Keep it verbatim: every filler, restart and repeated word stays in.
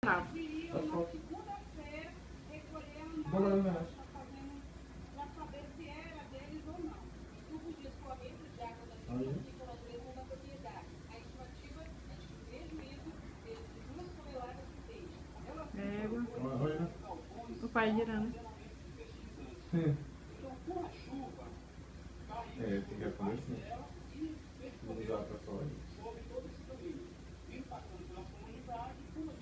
Não. Égua. O pai girando. Sim. É, tem que responder sim. Vou usar pra fora.